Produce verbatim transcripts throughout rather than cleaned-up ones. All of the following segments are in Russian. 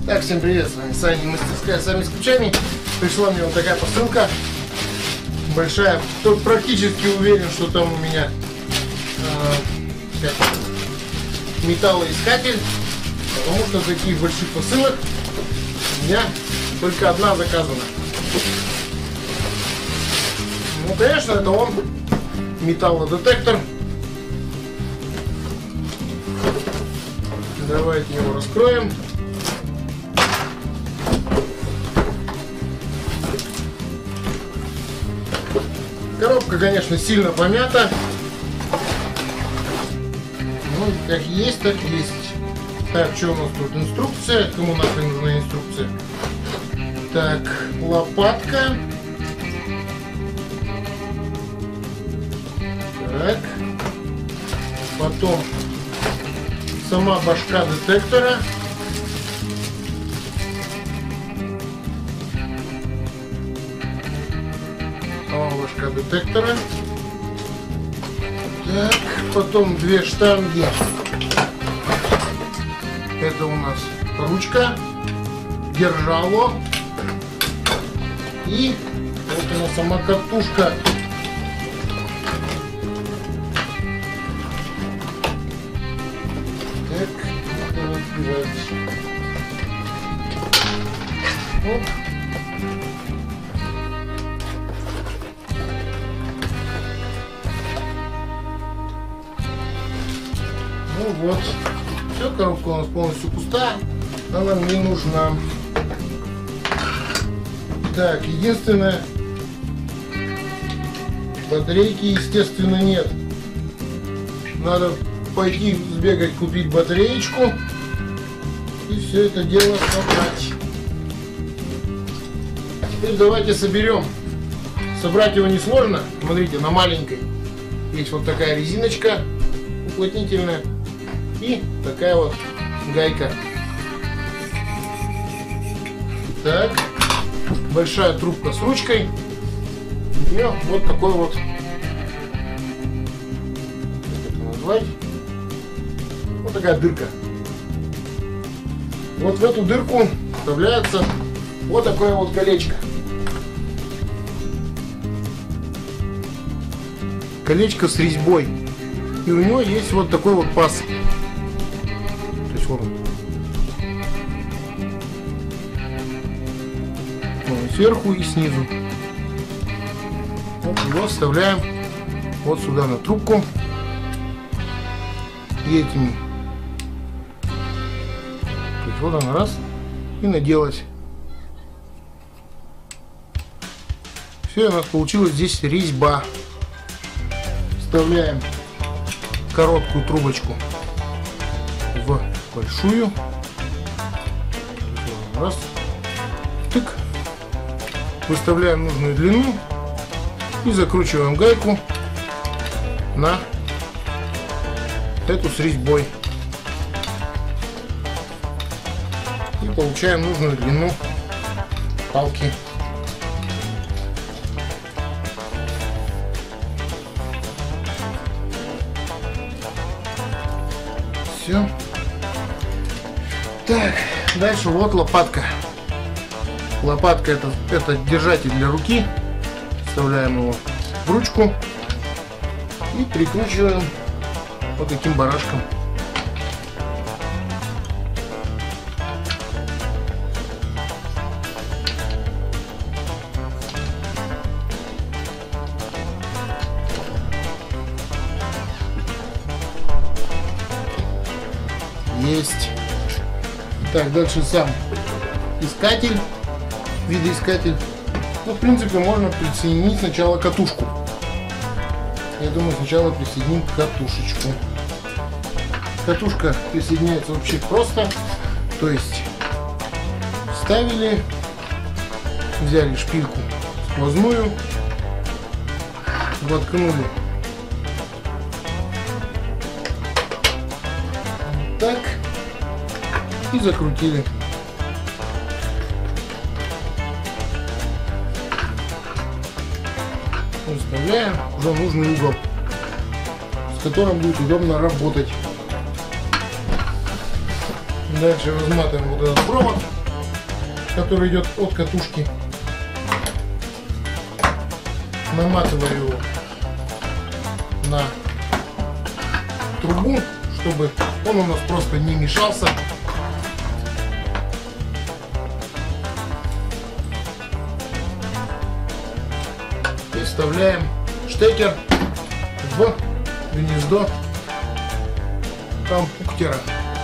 Так, всем привет, с вами Саня, мастерская «Сами с ключами». Пришла мне вот такая посылка большая. Тут практически уверен, что там у меня э, металлоискатель, потому что таких больших посылок у меня только одна заказана. Ну, конечно, это он, металлодетектор. Давайте его раскроем. Коробка, конечно, сильно помята. Ну, как есть, так есть. Так, что у нас тут? Инструкция. Кому нахрен нужна инструкция? Так, лопатка. Так. Потом сама башка детектора. Башка детектора. Так, потом две штанги. Это у нас ручка, держало. И вот она сама катушка. Так, надо разбирать. Оп. Ну вот, все, коробка у нас полностью пуста, она нам не нужна. Так, единственное, батарейки, естественно, нет. Надо пойти сбегать, купить батареечку и все это дело собрать. Теперь давайте соберем. Собрать его несложно. Смотрите, на маленькой есть вот такая резиночка уплотнительная. И такая вот гайка. Так, большая трубка с ручкой. У нее вот такой вот, как это назвать, вот такая дырка. Вот в эту дырку вставляется вот такое вот колечко. Колечко с резьбой. И у него есть вот такой вот паз. Сверху и снизу. Вот его вставляем вот сюда на трубку. И этими. То есть вот она раз. И наделась. Все, у нас получилась здесь резьба. Вставляем короткую трубочку в большую. Раз. Тык. Выставляем нужную длину и закручиваем гайку на эту с резьбой. И получаем нужную длину палки. Все. Так, дальше вот лопатка. Лопатка это, это держатель для руки. Вставляем его в ручку и прикручиваем вот таким барашком. Есть. Так, дальше сам искатель. Видоискатель. Ну, в принципе, можно присоединить сначала катушку. Я думаю, сначала присоединим катушечку. Катушка присоединяется вообще просто. То есть вставили, взяли шпильку сквозную, воткнули так и закрутили. Вставляем уже нужный угол, с которым будет удобно работать. Дальше разматываем вот этот провод. который идет от катушки. Наматываю его на трубу, чтобы он у нас просто не мешался. И вставляем штекер в гнездо компьютера.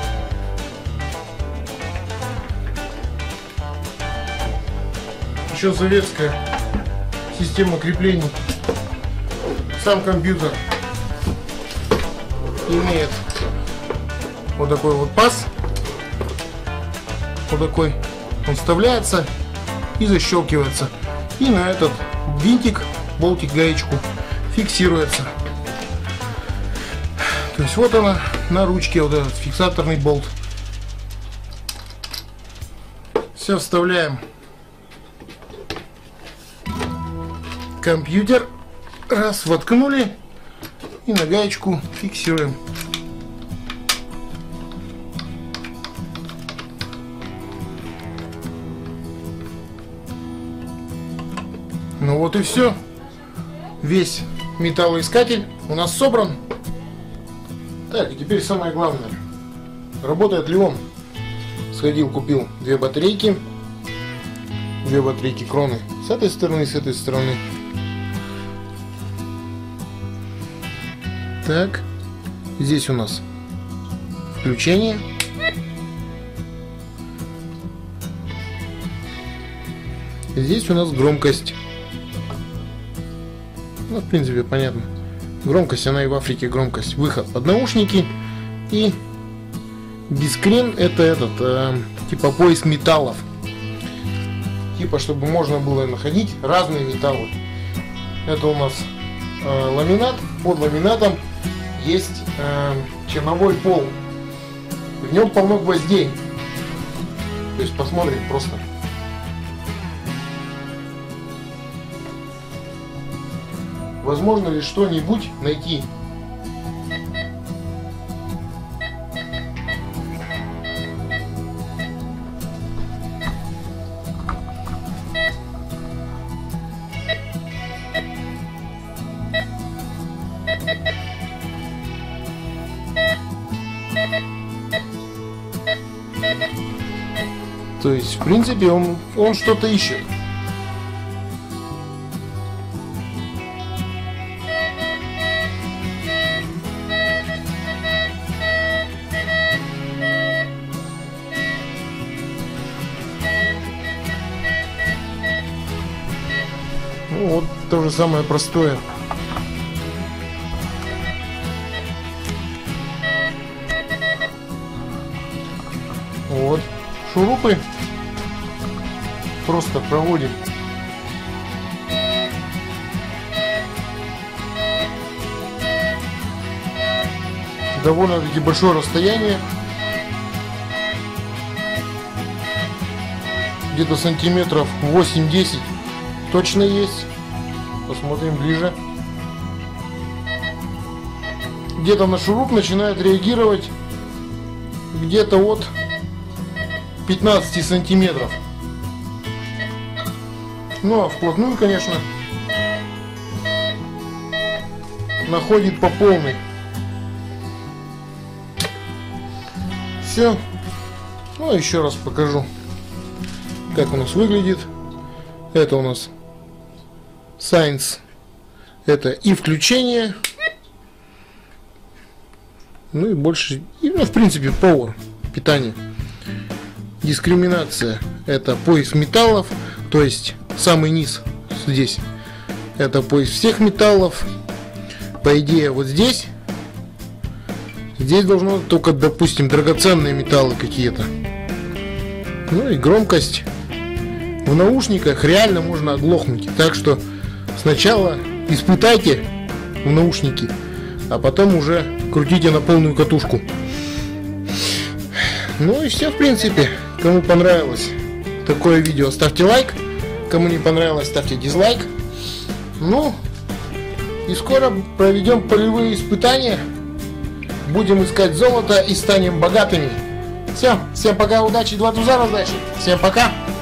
Еще советская система креплений. Сам компьютер имеет вот такой вот паз. Вот такой. Он вставляется и защелкивается. И на этот винтик, болтик, гаечку фиксируется. То есть вот она на ручке, вот этот фиксаторный болт. Все вставляем. Компьютер. Раз, воткнули. И на гаечку фиксируем. Ну вот и все. Весь металлоискатель у нас собран. Так, и теперь самое главное. Работает ли он? Сходил, купил две батарейки. Две батарейки кроны. С этой стороны, с этой стороны. Так. Здесь у нас включение. Здесь у нас громкость. Ну, в принципе, понятно. Громкость, она и в Африке громкость. Выход под наушники. И дискрин это этот, э, типа поиск металлов. Типа, чтобы можно было находить разные металлы. Это у нас э, ламинат. Под ламинатом есть э, черновой пол. В нем полно гвоздей. То есть посмотрим просто. Возможно ли что-нибудь найти? То есть, в принципе, он, он что-то ищет. Ну, вот то же самое простое. Вот. Шурупы просто проводим. Довольно-таки большое расстояние. Где-то сантиметров восемь-десять точно есть. Посмотрим ближе. Где-то на шуруп начинает реагировать где-то от пятнадцати сантиметров. Ну а вплотную, конечно, находит по полной. Все. Ну еще раз покажу, как у нас выглядит. Это у нас Science. Это и включение. Ну и больше, и, ну, в принципе, Power, питание. Дискриминация — это поиск металлов, то есть самый низ здесь — это поиск всех металлов. По идее, вот здесь здесь должно только, допустим, драгоценные металлы какие-то. Ну и громкость. В наушниках реально можно оглохнуть, так что сначала испытайте в наушники, а потом уже крутите на полную катушку. Ну и все, в принципе. Кому понравилось такое видео, ставьте лайк. Кому не понравилось, ставьте дизлайк. Ну, и скоро проведем полевые испытания. Будем искать золото и станем богатыми. Все, всем пока, удачи, два туза раздачи. Всем пока.